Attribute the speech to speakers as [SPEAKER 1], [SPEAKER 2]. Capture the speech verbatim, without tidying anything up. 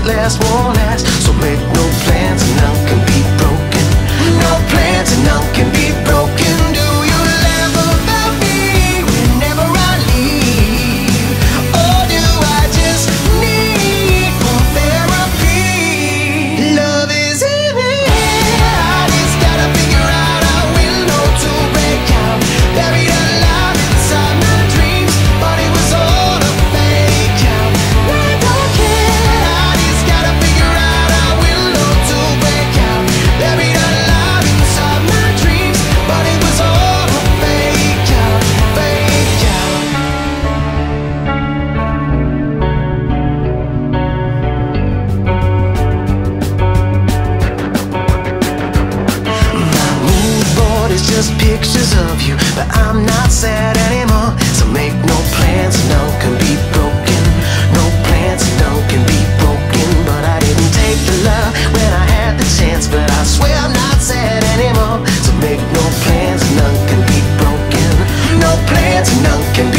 [SPEAKER 1] last won't last. So make no plans and none can be broken. No plans and none can be broken. Do you laugh about me whenever I leave? Or do I just need more therapy? Love is in the air. I just gotta figure out a window to break out. Buried alive inside my dreams, but it was all a fake out. I don't care. I just gotta figure out a window to break out. Buried alive inside my dreams, but it was all a fake out, fake out. My mood board is just pictures of you, but I'm not sad anymore. So make no plans, none can be broken. No plans, none can be broken. But I didn't take the love when I had the chance. But I swear I'm not sad anymore. So make no plans, none can be broken. No plans, none can be